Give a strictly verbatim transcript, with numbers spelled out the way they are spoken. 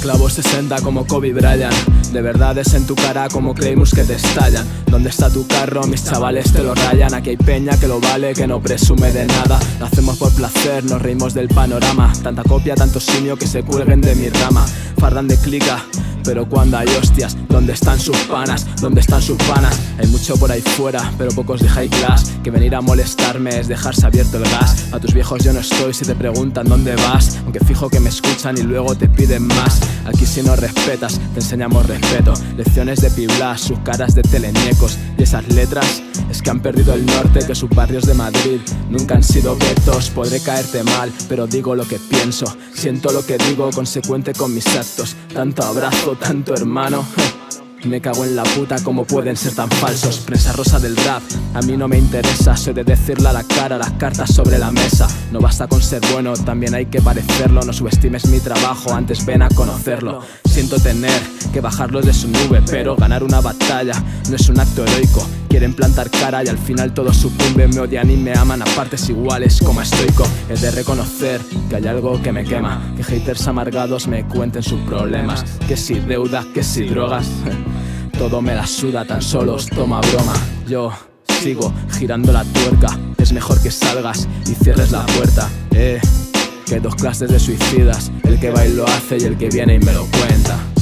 clavo sesenta como Kobe Bryant. De verdad es en tu cara como creemos que te estallan. ¿Dónde está tu carro? Mis chavales te lo rayan. Aquí hay peña que lo vale, que no presume de nada. Lo hacemos por placer, nos reímos del panorama. Tanta copia, tanto simio que se cuelguen de mi rama. Fardan de clica, pero cuando hay hostias, ¿dónde están sus panas? ¿Dónde están sus panas? Hay mucho por ahí fuera, pero pocos de high class. Que venir a molestarme es dejarse abierto el gas. A tus viejos yo no estoy si te preguntan dónde vas, aunque fijo que me escuchan y luego te piden más. Aquí si no respetas, te enseñamos respeto. Lecciones de Piblas, sus caras de teleñecos. Y esas letras es que han perdido el norte, que sus barrios de Madrid nunca han sido guetos. Podré caerte mal, pero digo lo que pienso. Siento lo que digo, consecuente con mis actos. Tanto abrazo, tanto hermano. Me cago en la puta, como pueden ser tan falsos. Prensa rosa del rap, a mí no me interesa. Soy de decirle a la cara, las cartas sobre la mesa. No basta con ser bueno, también hay que parecerlo. No subestimes mi trabajo, antes ven a conocerlo. Siento tener que bajarlos de su nube, pero ganar una batalla no es un acto heroico. Quieren plantar cara y al final todos sucumben. Me odian y me aman a partes iguales como estoico. He de reconocer que hay algo que me quema, que haters amargados me cuenten sus problemas. Que si deuda, que si drogas, todo me la suda, tan solo os toma broma. Yo sigo girando la tuerca, es mejor que salgas y cierres la puerta. Eh, que hay dos clases de suicidas, el que va y lo hace y el que viene y me lo cuenta.